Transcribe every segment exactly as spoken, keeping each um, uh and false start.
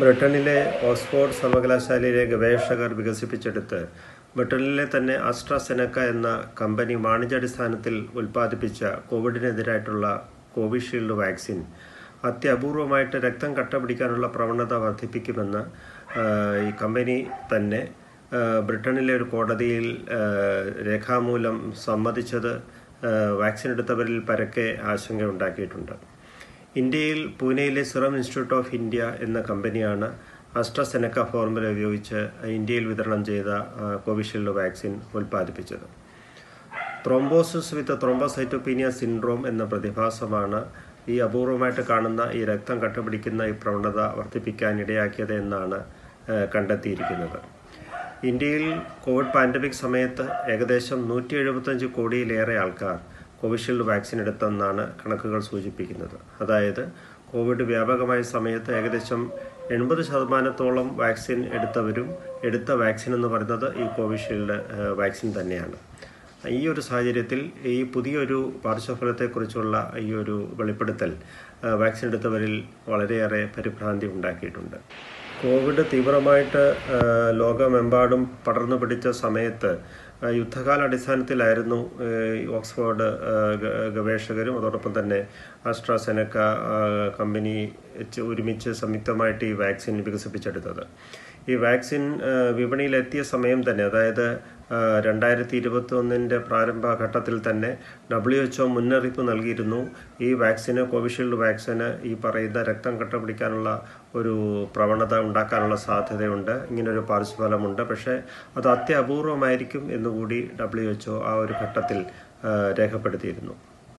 ബ്രിട്ടനിലെ ഓക്സ്ഫോർഡ് സർവകലാശാലയിലെ ഗവേഷകർ വികസിപ്പിച്ചെടുത്ത് ബ്രിട്ടനിലെ തന്നെ ആസ്ട്രാസെനക്ക എന്ന കമ്പനി വാണിജ്യാടിസ്ഥാനത്തിൽ ഉൽപ്പാദിപ്പിച്ച കോവിഡിനെതിരായിട്ടുള്ള കോവിഷീൽഡ് വാക്സിൻ അത്യപൂർവമായിട്ട് രക്തം കട്ടപിടിക്കാനുള്ള പ്രവണത വർദ്ധിപ്പിക്കുമെന്ന് ഈ കമ്പനി തന്നെ ബ്രിട്ടനിലെ ഒരു കോടതിയിൽ രേഖാമൂലം സമ്മതിച്ചത് വാക്സിൻ എടുത്തവരിൽ പരക്കെ ആശങ്കയുണ്ടാക്കിയിട്ടുണ്ട്. ഇന്ത്യയിൽ പൂനെയിലെ സിറം ഇൻസ്റ്റിറ്റ്യൂട്ട് ഓഫ് ഇന്ത്യ എന്ന കമ്പനിയാണ് ആസ്ട്രാസെനക്ക ഫോർമുല ഉപയോഗിച്ച് ഇന്ത്യയിൽ വിതരണം ചെയ്ത കോവിഷീൽഡ് വാക്സിൻ ഉൽപ്പാദിപ്പിച്ചത്. ത്രോംബോസിസ് വിത്ത് ത്രോംബോസൈറ്റോപീനിയ സിൻഡ്രോം എന്ന പ്രതിഭാസമാണ് ഈ അപൂർവമായിട്ട് കാണുന്ന ഈ രക്തം കട്ടപിടിക്കുന്ന ഈ പ്രവണത വർദ്ധിപ്പിക്കാൻ ഇടയാക്കിയത് എന്നാണ് കണ്ടെത്തിയിരിക്കുന്നത്. ഇന്ത്യയിൽ കോവിഡ് പാൻഡമിക് സമയത്ത് ഏകദേശം നൂറ്റി എഴുപത്തഞ്ച് കോടിയിലേറെ ആൾക്കാർ കോവിഷീൽഡ് വാക്സിൻ എടുത്തെന്നാണ് കണക്കുകൾ സൂചിപ്പിക്കുന്നത്. അതായത് കോവിഡ് വ്യാപകമായ സമയത്ത് ഏകദേശം എൺപത് ശതമാനത്തോളം വാക്സിൻ എടുത്തവരും എടുത്ത വാക്സിൻ എന്ന് പറയുന്നത് ഈ കോവിഷീൽഡ് വാക്സിൻ തന്നെയാണ്. ഈ ഒരു സാഹചര്യത്തിൽ ഈ പുതിയൊരു പാർശ്വഫലത്തെക്കുറിച്ചുള്ള ഈ ഒരു വെളിപ്പെടുത്തൽ വാക്സിൻ എടുത്തവരിൽ വളരെയേറെ പരിഭ്രാന്തി ഉണ്ടാക്കിയിട്ടുണ്ട്. കോവിഡ് തീവ്രമായിട്ട് ലോകമെമ്പാടും പടർന്നു പിടിച്ച സമയത്ത് യുദ്ധകാല അടിസ്ഥാനത്തിലായിരുന്നു ഓക്സ്ഫോർഡ് ഗവേഷകരും അതോടൊപ്പം തന്നെ ആസ്ട്രാസെനക്ക കമ്പനി ഒരുമിച്ച് സംയുക്തമായിട്ട് ഈ വാക്സിൻ വികസിപ്പിച്ചെടുത്തത്. ഈ വാക്സിൻ വിപണിയിലെത്തിയ സമയം തന്നെ, അതായത് രണ്ടായിരത്തി ഇരുപത്തി ഒന്നിൻ്റെ പ്രാരംഭഘട്ടത്തിൽ തന്നെ ഡബ്ല്യു എച്ച് ഒ മുന്നറിയിപ്പ് നൽകിയിരുന്നു. ഈ വാക്സിന്, കോവിഷീൽഡ് വാക്സിന് ഈ പറയുന്ന രക്തം കട്ടപിടിക്കാനുള്ള ഒരു പ്രവണത ഉണ്ടാക്കാനുള്ള സാധ്യതയുണ്ട്, ഇങ്ങനൊരു പാർശ്വഫലമുണ്ട്, പക്ഷേ അത് അത്യപൂർവമായിരിക്കും എന്നുകൂടി ഡബ്ല്യു എച്ച് ഒ ആ ഒരു ഘട്ടത്തിൽ രേഖപ്പെടുത്തിയിരുന്നു.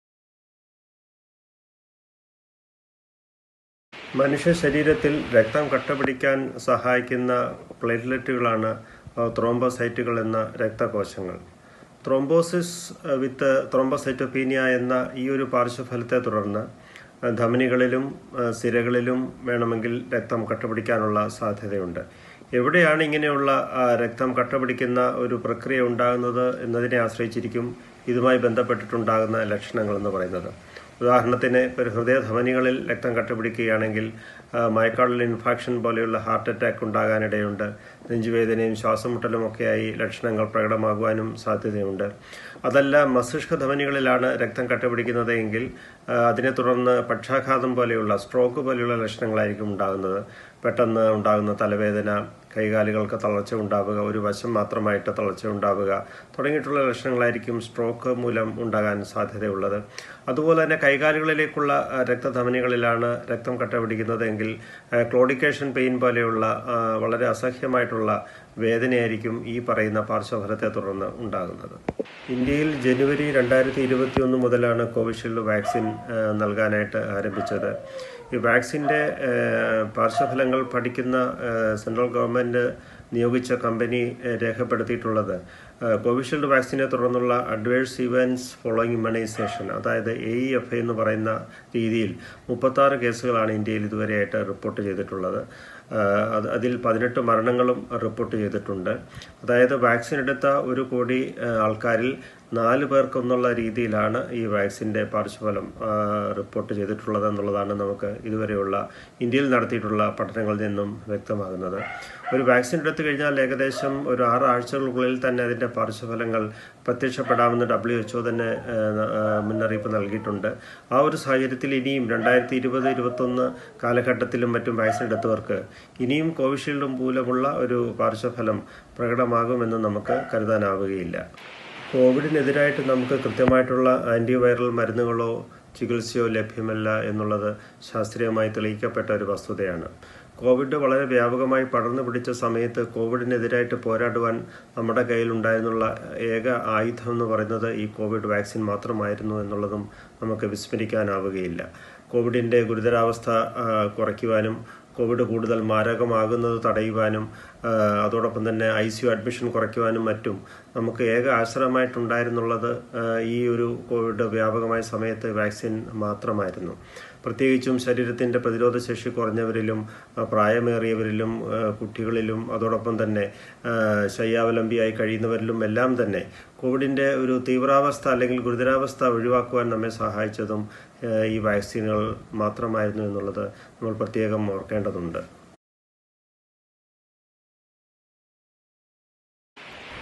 മനുഷ്യ ശരീരത്തിൽ രക്തം കട്ടപിടിക്കാൻ സഹായിക്കുന്ന പ്ലേറ്റ്ലെറ്റുകളാണ് ത്രോംബോസൈറ്റുകൾ എന്ന രക്തകോശങ്ങൾ. ത്രോംബോസിസ് വിത്ത് ത്രോംബോസൈറ്റോപീനിയ എന്ന ഈ ഒരു പാർശ്വഫലത്തെ തുടർന്ന് ധമനികളിലും സിരകളിലും വേണമെങ്കിൽ രക്തം കട്ടപിടിക്കാനുള്ള സാധ്യതയുണ്ട്. എവിടെയാണ് ഇങ്ങനെയുള്ള രക്തം കട്ടപിടിക്കുന്ന ഒരു പ്രക്രിയ ഉണ്ടാകുന്നത് എന്നതിനെ ആശ്രയിച്ചിരിക്കും ഇതുമായി ബന്ധപ്പെട്ടിട്ടുണ്ടാകുന്ന ലക്ഷണങ്ങൾ എന്ന് പറയുന്നത്. ഉദാഹരണത്തിന് ഇപ്പോൾ ഹൃദയധമനികളിൽ രക്തം കട്ടപിടിക്കുകയാണെങ്കിൽ മയോകാർഡിയൽ ഇൻഫാക്ഷൻ പോലെയുള്ള ഹാർട്ട് അറ്റാക്ക് ഉണ്ടാകാനിടയുണ്ട്. നെഞ്ചുവേദനയും ശ്വാസമുട്ടലും ഒക്കെയായി ലക്ഷണങ്ങൾ പ്രകടമാകുവാനും സാധ്യതയുണ്ട്. അതല്ല, മസ്തിഷ്ക ധമനികളിലാണ് രക്തം കട്ടപിടിക്കുന്നത് എങ്കിൽ അതിനെ തുടർന്ന് പക്ഷാഘാതം പോലെയുള്ള, സ്ട്രോക്ക് പോലെയുള്ള ലക്ഷണങ്ങളായിരിക്കും ഉണ്ടാകുന്നത്. പെട്ടെന്ന് ഉണ്ടാകുന്ന തലവേദന, കൈകാലുകൾക്ക് തളർച്ച ഉണ്ടാവുക, ഒരു വശം മാത്രമായിട്ട് തളർച്ച ഉണ്ടാവുക തുടങ്ങിയിട്ടുള്ള ലക്ഷണങ്ങളായിരിക്കും സ്ട്രോക്ക് മൂലം ഉണ്ടാകാൻ സാധ്യതയുള്ളത്. അതുപോലെ തന്നെ കൈകാലുകളിലേക്കുള്ള രക്തധമനികളിലാണ് രക്തം കട്ടപിടിക്കുന്നത് എങ്കിൽ ക്ലോഡിക്കേഷൻ പെയിൻ പോലെയുള്ള വളരെ അസഹ്യമായിട്ടുള്ള വേദനയായിരിക്കും ഈ പറയുന്ന പാർശ്വഫലത്തെ തുടർന്ന് ഉണ്ടാകുന്നത്. ഇന്ത്യയിൽ ജനുവരി രണ്ടായിരത്തി ഇരുപത്തി ഒന്ന് മുതലാണ് കോവിഷീൽഡ് വാക്സിൻ നൽകാനായിട്ട് ആരംഭിച്ചത്. ഈ വാക്സിൻ്റെ പാർശ്വഫലങ്ങൾ പഠിക്കുന്ന സെൻട്രൽ ഗവൺമെൻറ് നിയോഗിച്ച കമ്പനി രേഖപ്പെടുത്തിയിട്ടുള്ളത് കോവിഷീൽഡ് വാക്സിനെ തുടർന്നുള്ള അഡ്വേഴ്സ് ഇവൻറ്റ്സ് ഫോളോയിങ് ഇമ്മ്യൂണൈസേഷൻ, അതായത് എ ഇ എഫ് എന്ന് പറയുന്ന രീതിയിൽ മുപ്പത്താറ് കേസുകളാണ് ഇന്ത്യയിൽ ഇതുവരെയായിട്ട് റിപ്പോർട്ട് ചെയ്തിട്ടുള്ളത്. അതിൽ പതിനെട്ട് മരണങ്ങളും റിപ്പോർട്ട് ചെയ്തിട്ടുണ്ട്. അതായത് വാക്സിൻ എടുത്ത ഒരു കോടി ആൾക്കാരിൽ നാല് പേർക്കെന്നുള്ള രീതിയിലാണ് ഈ വാക്സിൻ്റെ പാർശ്വഫലം റിപ്പോർട്ട് ചെയ്തിട്ടുള്ളത് എന്നുള്ളതാണ് നമുക്ക് ഇതുവരെയുള്ള ഇന്ത്യയിൽ നടത്തിയിട്ടുള്ള പഠനങ്ങളിൽ നിന്നും വ്യക്തമാകുന്നത്. ഒരു വാക്സിൻ എടുത്തു കഴിഞ്ഞാൽ ഏകദേശം ഒരു ആറ് ആഴ്ചകൾക്കുള്ളിൽ തന്നെ അതിൻ്റെ പാർശ്വഫലങ്ങൾ പ്രത്യക്ഷപ്പെടാമെന്ന് ഡബ്ല്യു എച്ച് ഒ തന്നെ മുന്നറിയിപ്പ് നൽകിയിട്ടുണ്ട്. ആ ഒരു സാഹചര്യത്തിൽ ഇനിയും രണ്ടായിരത്തി ഇരുപത് ഇരുപത്തൊന്ന് കാലഘട്ടത്തിലും മറ്റും വാക്സിൻ എടുത്തവർക്ക് ഇനിയും കോവിഷീൽഡ് മൂലമുള്ള ഒരു പാർശ്വഫലം പ്രകടമാകുമെന്ന് നമുക്ക് കരുതാനാവുകയില്ല. കോവിഡിനെതിരായിട്ട് നമുക്ക് കൃത്യമായിട്ടുള്ള ആൻറ്റിവൈറൽ മരുന്നുകളോ ചികിത്സയോ ലഭ്യമല്ല എന്നുള്ളത് ശാസ്ത്രീയമായി തെളിയിക്കപ്പെട്ട ഒരു വസ്തുതയാണ്. കോവിഡ് വളരെ വ്യാപകമായി പടർന്നു പിടിച്ച സമയത്ത് കോവിഡിനെതിരായിട്ട് പോരാടുവാൻ നമ്മുടെ കയ്യിലുണ്ടായിരുന്നുള്ള ഏക ആയുധം എന്ന് പറയുന്നത് ഈ കോവിഡ് വാക്സിൻ മാത്രമായിരുന്നു എന്നുള്ളതും നമുക്ക് വിസ്മരിക്കാനാവുകയില്ല. കോവിഡിൻ്റെ ഗുരുതരാവസ്ഥ കുറയ്ക്കുവാനും കോവിഡ് കൂടുതൽ മാരകമാകുന്നത് തടയുവാനും അതോടൊപ്പം തന്നെ ഐ സി യു അഡ്മിഷൻ കുറയ്ക്കുവാനും മറ്റും നമുക്ക് ഏക ആശ്രയമായിട്ടുണ്ടായിരുന്നുള്ളത് ഈ ഒരു കോവിഡ് വ്യാപകമായ സമയത്ത് വാക്സിൻ മാത്രമായിരുന്നു. പ്രത്യേകിച്ചും ശരീരത്തിൻ്റെ പ്രതിരോധശേഷി കുറഞ്ഞവരിലും പ്രായമേറിയവരിലും കുട്ടികളിലും അതോടൊപ്പം തന്നെ ശയ്യാവലംബിയായി കഴിയുന്നവരിലും എല്ലാം തന്നെ കോവിഡിൻ്റെ ഒരു തീവ്രാവസ്ഥ അല്ലെങ്കിൽ ഗുരുതരാവസ്ഥ ഒഴിവാക്കുവാൻ നമ്മെ സഹായിച്ചതും ഈ വാക്സിനുകൾ മാത്രമായിരുന്നു എന്നുള്ളത് നമ്മൾ പ്രത്യേകം ഓർക്കേണ്ടതുണ്ട്.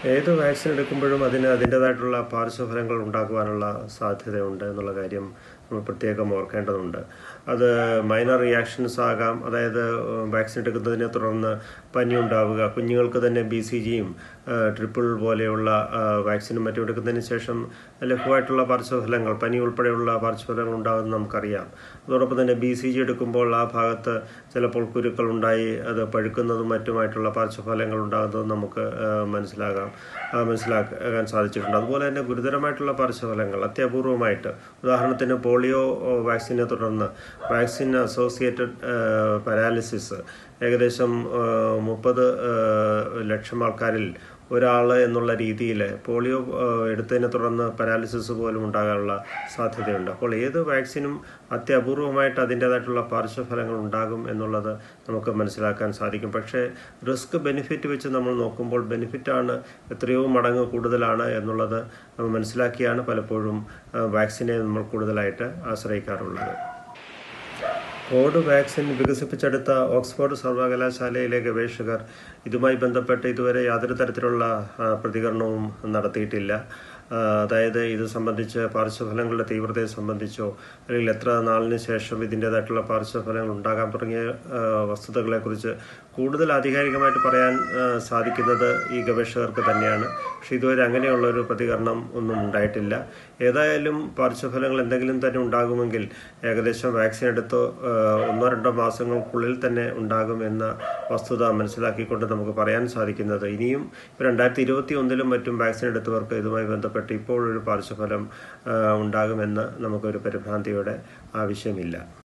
ഏത് വാക്സിൻ എടുക്കുമ്പോഴും അതിന് അതിൻ്റേതായിട്ടുള്ള പാർശ്വഫലങ്ങൾ ഉണ്ടാക്കുവാനുള്ള സാധ്യതയുണ്ട് എന്നുള്ള കാര്യം നമ്മൾ പ്രത്യേകം ഓർക്കേണ്ടതുണ്ട്. അത് മൈനർ റിയാക്ഷൻസ് ആകാം, അതായത് വാക്സിൻ എടുക്കുന്നതിനെ തുടർന്ന് പനി ഉണ്ടാവുക, കുഞ്ഞുങ്ങൾക്ക് തന്നെ ബി സി ജിയും ട്രിപ്പിൾ പോലെയുള്ള വാക്സിനും മറ്റും എടുക്കുന്നതിന് ശേഷം ലഘുവായിട്ടുള്ള പാർശ്വഫലങ്ങൾ, പനി ഉൾപ്പെടെയുള്ള പാർശ്വഫലങ്ങൾ ഉണ്ടാകുമെന്ന് നമുക്കറിയാം. അതോടൊപ്പം തന്നെ ബി സി ജി എടുക്കുമ്പോൾ ആ ഭാഗത്ത് ചിലപ്പോൾ കുരുക്കൾ ഉണ്ടായി അത് പഴുക്കുന്നതും മറ്റുമായിട്ടുള്ള പാർശ്വഫലങ്ങൾ ഉണ്ടാകുന്നതും നമുക്ക് മനസ്സിലാകാം മനസ്സിലാക്കാൻ സാധിച്ചിട്ടുണ്ട്. അതുപോലെ തന്നെ ഗുരുതരമായിട്ടുള്ള പാർശ്വഫലങ്ങൾ അത്യപൂർവമായിട്ട്, ഉദാഹരണത്തിന് പോളിയോ വാക്സിനെ തുടർന്ന് വാക്സിൻ അസോസിയേറ്റഡ് പാരാലിസിസ് ഏകദേശം മുപ്പത് ലക്ഷം ആൾക്കാരിൽ ഒരാൾ എന്നുള്ള രീതിയിൽ പോളിയോ എടുത്തതിനെ തുടർന്ന് പാരാലിസിസ് പോലും ഉണ്ടാകാനുള്ള സാധ്യതയുണ്ട്. അപ്പോൾ ഏത് വാക്സിനും അത്യപൂർവമായിട്ട് അതിൻ്റേതായിട്ടുള്ള പാർശ്വഫലങ്ങൾ ഉണ്ടാകും എന്നുള്ളത് നമുക്ക് മനസ്സിലാക്കാൻ സാധിക്കും. പക്ഷേ റിസ്ക് ബെനിഫിറ്റ് വെച്ച് നമ്മൾ നോക്കുമ്പോൾ ബെനിഫിറ്റാണ് എത്രയോ മടങ്ങ് കൂടുതലാണ് എന്നുള്ളത് നമ്മൾ മനസ്സിലാക്കിയാണ് പലപ്പോഴും വാക്സിനെ നമ്മൾ കൂടുതലായിട്ട് ആശ്രയിക്കാറുള്ളത്. കോവിഡ് വാക്സിൻ വികസിപ്പിച്ചെടുത്ത ഓക്സ്ഫോർഡ് സർവകലാശാലയിലെ ഗവേഷകർ ഇതുമായി ബന്ധപ്പെട്ട് ഇതുവരെ യാതൊരു തരത്തിലുള്ള പ്രതികരണവും നടത്തിയിട്ടില്ല. അതായത് ഇത് സംബന്ധിച്ച് പാർശ്വഫലങ്ങളുടെ തീവ്രതയെ സംബന്ധിച്ചോ അല്ലെങ്കിൽ എത്ര നാളിന് ശേഷം ഇതിൻ്റേതായിട്ടുള്ള പാർശ്വഫലങ്ങൾ ഉണ്ടാകാൻ തുടങ്ങിയ വസ്തുതകളെക്കുറിച്ച് കൂടുതൽ ആധികാരികമായിട്ട് പറയാൻ സാധിക്കുന്നത് ഈ ഗവേഷകർക്ക് തന്നെയാണ്. പക്ഷേ ഇതുവരെ അങ്ങനെയുള്ള ഒരു പ്രതികരണം ഒന്നും ഉണ്ടായിട്ടില്ല. ഏതായാലും പാർശ്വഫലങ്ങൾ എന്തെങ്കിലും തന്നെ ഉണ്ടാകുമെങ്കിൽ ഏകദേശം വാക്സിൻ എടുത്ത് ഒന്നോ രണ്ടോ മാസങ്ങൾക്കുള്ളിൽ തന്നെ ഉണ്ടാകും എന്ന വസ്തുത മനസ്സിലാക്കിക്കൊണ്ട് നമുക്ക് പറയാൻ സാധിക്കുന്നത് ഇനിയും രണ്ടായിരത്തി ഇരുപത്തി ഒന്നിലും മറ്റും വാക്സിൻ എടുത്തവർക്ക് ഇതുമായി ബന്ധപ്പെട്ട് ഇപ്പോഴൊരു പാർശ്വഫലം ഉണ്ടാകുമെന്ന് നമുക്കൊരു പരിഭ്രാന്തിയുടെ ആവശ്യമില്ല.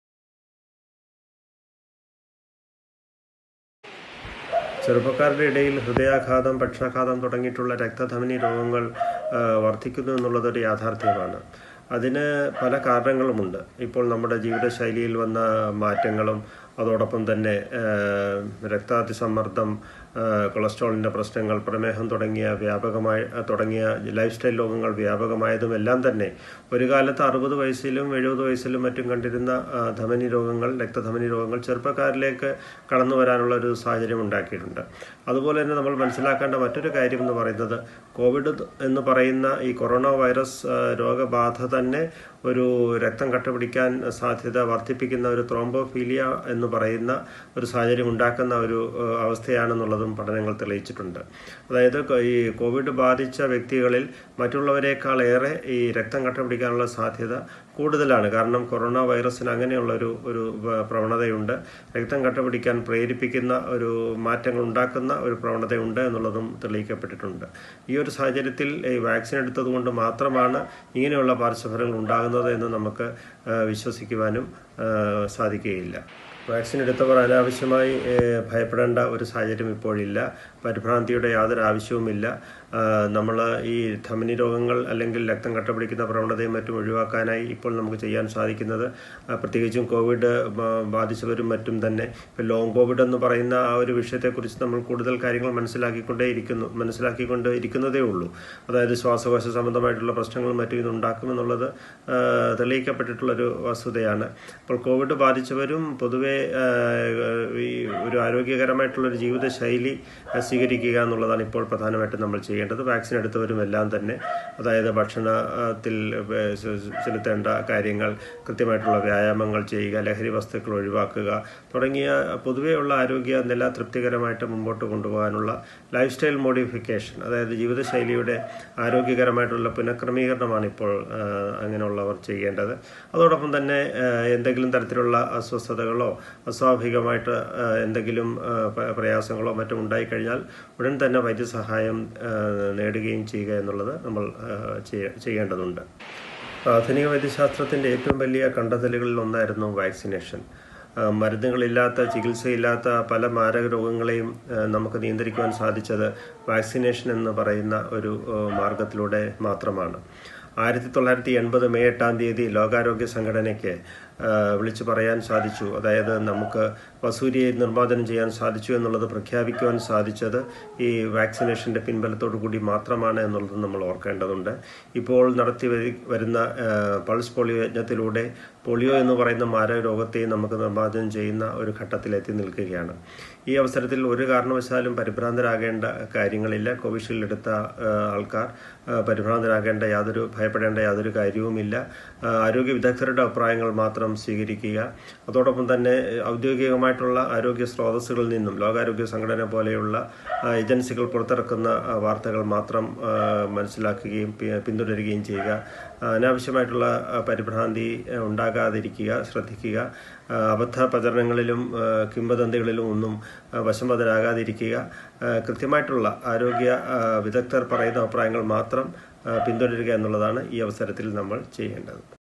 ചെറുപ്പക്കാരുടെ ഇടയിൽ ഹൃദയാഘാതം, പക്ഷാഘാതം തുടങ്ങിയിട്ടുള്ള രക്തധമനി രോഗങ്ങൾ വർദ്ധിക്കുന്നു എന്നുള്ളതൊരു യാഥാർത്ഥ്യമാണ്. അതിന് പല കാരണങ്ങളുമുണ്ട്. ഇപ്പോൾ നമ്മുടെ ജീവിതശൈലിയിൽ വന്ന മാറ്റങ്ങളും അതോടൊപ്പം തന്നെ രക്താതിസമ്മർദ്ദം, കൊളസ്ട്രോളിൻ്റെ പ്രശ്നങ്ങൾ, പ്രമേഹം തുടങ്ങിയ വ്യാപകമായ തുടങ്ങിയ ലൈഫ് സ്റ്റൈൽ രോഗങ്ങൾ വ്യാപകമായതും എല്ലാം തന്നെ ഒരു കാലത്ത് അറുപത് വയസ്സിലും എഴുപത് വയസ്സിലും മറ്റും കണ്ടിരുന്ന ധമനി രോഗങ്ങൾ, രക്തധമനി രോഗങ്ങൾ ചെറുപ്പക്കാരിലേക്ക് കടന്നു വരാനുള്ള ഒരു സാഹചര്യം ഉണ്ടാക്കിയിട്ടുണ്ട്. അതുപോലെ തന്നെ നമ്മൾ മനസ്സിലാക്കേണ്ട മറ്റൊരു കാര്യം എന്ന് പറയുന്നത് കോവിഡ് എന്ന് പറയുന്ന ഈ കൊറോണ വൈറസ് രോഗബാധ തന്നെ ഒരു രക്തം കട്ടപിടിക്കാൻ സാധ്യത വർദ്ധിപ്പിക്കുന്ന ഒരു ത്രോംബോഫീലിയ എന്ന് പറയുന്ന ഒരു സാഹചര്യം ഉണ്ടാക്കുന്ന ഒരു അവസ്ഥയാണെന്നുള്ളതും പഠനങ്ങൾ തെളിയിച്ചിട്ടുണ്ട്. അതായത് ഈ കോവിഡ് ബാധിച്ച വ്യക്തികളിൽ മറ്റുള്ളവരെക്കാൾ ഏറെ ഈ രക്തം കട്ടപിടിക്കാനുള്ള സാധ്യത കൂടുതലാണ്. കാരണം കൊറോണ വൈറസിന് അങ്ങനെയുള്ളൊരു ഒരു പ്രവണതയുണ്ട്. രക്തം കട്ടപിടിക്കാൻ പ്രേരിപ്പിക്കുന്ന ഒരു മാറ്റങ്ങൾ ഉണ്ടാക്കുന്ന ഒരു പ്രവണതയുണ്ട് എന്നുള്ളതും തെളിയിക്കപ്പെട്ടിട്ടുണ്ട്. ഈ ഒരു സാഹചര്യത്തിൽ ഈ വാക്സിൻ എടുത്തതുകൊണ്ട് മാത്രമാണ് ഇങ്ങനെയുള്ള പാർശ്വഫലങ്ങൾ ഉണ്ടാകുന്നത് എന്ന് നമുക്ക് വിശ്വസിക്കുവാനും സാധിക്കുകയില്ല. വാക്സിൻ എടുത്തവർ അനാവശ്യമായി ഭയപ്പെടേണ്ട ഒരു സാഹചര്യം ഇപ്പോഴില്ല. പരിഭ്രാന്തിയുടെ യാതൊരു ആവശ്യവുമില്ല. നമ്മൾ ഈ ധമനി രോഗങ്ങൾ അല്ലെങ്കിൽ രക്തം കട്ടപിടിക്കുന്ന പ്രവണതയും മറ്റും ഒഴിവാക്കാനായി ഇപ്പോൾ നമുക്ക് ചെയ്യാൻ സാധിക്കുന്നത്, പ്രത്യേകിച്ചും കോവിഡ് ബാധിച്ചവരും മറ്റും തന്നെ ഇപ്പോൾ ലോങ് കോവിഡ് എന്ന് പറയുന്ന ആ ഒരു വിഷയത്തെക്കുറിച്ച് നമ്മൾ കൂടുതൽ കാര്യങ്ങൾ മനസ്സിലാക്കിക്കൊണ്ടേ ഇരിക്കുന്നു മനസ്സിലാക്കിക്കൊണ്ട് ഇരിക്കുന്നതേ ഉള്ളൂ. അതായത് ശ്വാസകോശ സംബന്ധമായിട്ടുള്ള പ്രശ്നങ്ങളും മറ്റും ഇതുണ്ടാക്കുമെന്നുള്ളത് തെളിയിക്കപ്പെട്ടിട്ടുള്ളൊരു വസ്തുതയാണ്. അപ്പോൾ കോവിഡ് ബാധിച്ചവരും പൊതുവെ ഈ ഒരു ആരോഗ്യകരമായിട്ടുള്ളൊരു ജീവിതശൈലി സ്വീകരിക്കുക എന്നുള്ളതാണ് ഇപ്പോൾ പ്രധാനമായിട്ടും നമ്മൾ ചെയ്യേണ്ടത്. വാക്സിൻ എടുത്തവരും എല്ലാം തന്നെ, അതായത് ഭക്ഷണത്തിൽ ചെലുത്തേണ്ട കാര്യങ്ങൾ, കൃത്യമായിട്ടുള്ള വ്യായാമങ്ങൾ ചെയ്യുക, ലഹരി വസ്തുക്കൾ ഒഴിവാക്കുക തുടങ്ങിയ പൊതുവെയുള്ള ആരോഗ്യ നില തൃപ്തികരമായിട്ട് മുമ്പോട്ട് കൊണ്ടുപോകാനുള്ള ലൈഫ് സ്റ്റൈൽ മോഡിഫിക്കേഷൻ, അതായത് ജീവിതശൈലിയുടെ ആരോഗ്യകരമായിട്ടുള്ള പുനഃക്രമീകരണമാണ് ഇപ്പോൾ അങ്ങനെയുള്ളവർ ചെയ്യേണ്ടത്. അതോടൊപ്പം തന്നെ എന്തെങ്കിലും തരത്തിലുള്ള അസ്വസ്ഥതകളോ അസ്വാഭാവികമായിട്ട് എന്തെങ്കിലും പ്രയാസങ്ങളോ മറ്റും ഉണ്ടായിക്കഴിഞ്ഞാൽ ഉടൻ തന്നെ വൈദ്യസഹായം നേടുകയും ചെയ്യുക എന്നുള്ളത് നമ്മൾ ചെയ്യേണ്ടതുണ്ട്. ആധുനിക വൈദ്യശാസ്ത്രത്തിൻ്റെ ഏറ്റവും വലിയ കണ്ടെത്തലുകളിൽ ഒന്നായിരുന്നു വാക്സിനേഷൻ. മരുന്നുകളില്ലാത്ത, ചികിത്സയില്ലാത്ത പല മാരക രോഗങ്ങളെയും നമുക്ക് നിയന്ത്രിക്കുവാൻ സാധിച്ചത് വാക്സിനേഷൻ എന്ന് പറയുന്ന ഒരു മാർഗത്തിലൂടെ മാത്രമാണ്. ആയിരത്തി തൊള്ളായിരത്തി എൺപത് മെയ് എട്ടാം തീയതി ലോകാരോഗ്യ സംഘടനയ്ക്ക് വിളിച്ചു പറയാൻ സാധിച്ചു. അതായത് നമുക്ക് വസൂരിയെ നിർമ്മാർജ്ജനം ചെയ്യാൻ സാധിച്ചു എന്നുള്ളത് പ്രഖ്യാപിക്കുവാൻ സാധിച്ചത് ഈ വാക്സിനേഷൻ്റെ പിൻബലത്തോടു കൂടി മാത്രമാണ് എന്നുള്ളത് നമ്മൾ ഓർക്കേണ്ടതുണ്ട്. ഇപ്പോൾ നടത്തി വരുന്ന പൾസ് പോളിയോ യജ്ഞത്തിലൂടെ പോളിയോ എന്ന് പറയുന്ന മാരകരോഗത്തെയും നമുക്ക് നിർമ്മാർജ്ജനം ചെയ്യുന്ന ഒരു ഘട്ടത്തിലെത്തി നിൽക്കുകയാണ്. ഈ അവസരത്തിൽ ഒരു കാരണവശാലും പരിഭ്രാന്തരാകേണ്ട കാര്യങ്ങളില്ല. കോവിഷീൽഡ് എടുത്ത ആൾക്കാർ പരിഭ്രാന്തരാകേണ്ട യാതൊരു ഭയപ്പെടേണ്ട യാതൊരു കാര്യവുമില്ല. ആരോഗ്യ വിദഗ്ധരുടെ അഭിപ്രായങ്ങൾ മാത്രം സ്വീകരിക്കുക. അതോടൊപ്പം തന്നെ ഔദ്യോഗികമായിട്ടുള്ള ആരോഗ്യ സ്രോതസ്സുകളിൽ നിന്നും ലോകാരോഗ്യ സംഘടന പോലെയുള്ള ഏജൻസികൾ പുറത്തിറക്കുന്ന വാർത്തകൾ മാത്രം മനസ്സിലാക്കുകയും പിന്തുടരുകയും ചെയ്യുക. അനാവശ്യമായിട്ടുള്ള പരിഭ്രാന്തി ഉണ്ടാകാതിരിക്കുക, ശ്രദ്ധിക്കുക. അബദ്ധ പ്രചരണങ്ങളിലും കിംവദന്തികളിലും ഒന്നും വശംവദരാകാതിരിക്കുക. കൃത്യമായിട്ടുള്ള ആരോഗ്യ വിദഗ്ധർ പറയുന്ന അഭിപ്രായങ്ങൾ മാത്രം പിന്തുടരുക എന്നുള്ളതാണ് ഈ അവസരത്തിൽ നമ്മൾ ചെയ്യേണ്ടത്.